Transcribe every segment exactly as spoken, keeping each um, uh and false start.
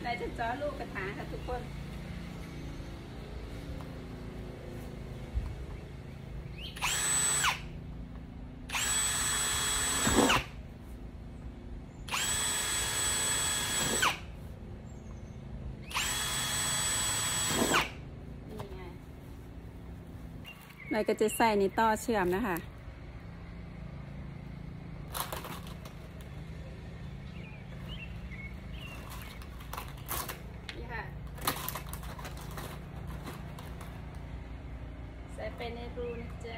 เราจะจ้อลูกกระถางค่ะทุกคนเราก็จะใส่ในต่อเชื่อมนะคะนี่ค่ะใส่ไปในรูนะจ๊ะ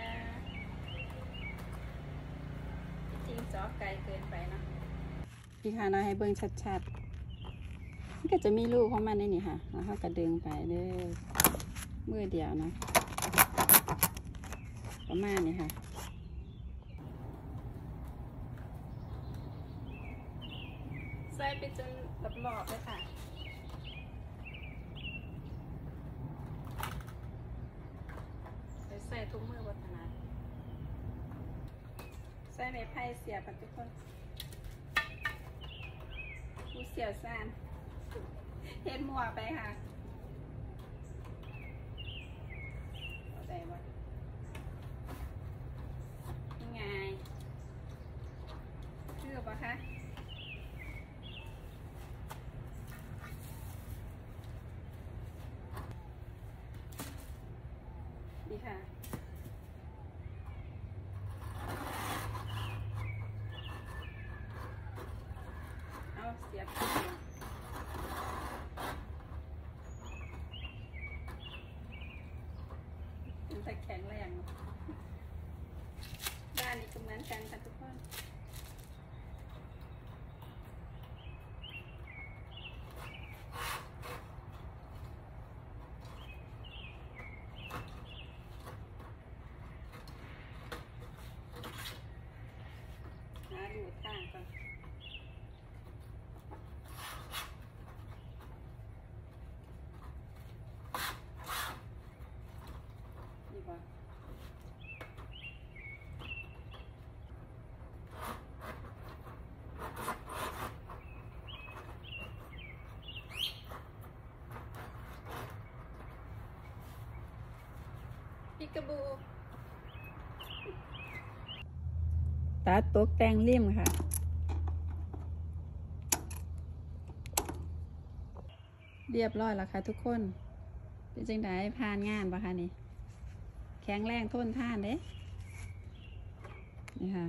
จริงซอไกลเกินไปเนาะพี่ค่ะเราให้เบิ้งชัดๆมันก็จะมีรูของมันในนี่ค่ะแล้วเขาก็ดึงไปเด้อมือเดียวเนาะประมาณนี้ค่ะใส่ไปจนแบบหลอดเลยค่ะใส่ใส่ทุกมือวัฒนาใส่ไม้ไผ่เสียบกันทุกคนผู้เสียวซ่านเห็นมัวไปค่ะได้วะยังไงคือปะคะดีค่ะเอาเสียบมันจะแข็งแรงด้านนี้ก็เหมือนกันค่ะทุกคนหาดูทางก่อนนี่บ่ปิกาบูตัดตกแต่งริมค่ะเรียบร้อยแล้วค่ะทุกคนเป็นจังไดผ่านงานปะคะนี่แข็งแรงทนทานเด้นี่ค่ะ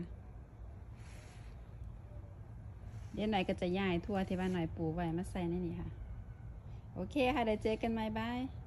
เดี๋ยวหน่อยก็จะย้ายทั่วที่บ้านหน่อยปูไว้มาใส่ในนี่ค่ะโอเคค่ะเดี๋ยวเจอกันใหม่บาย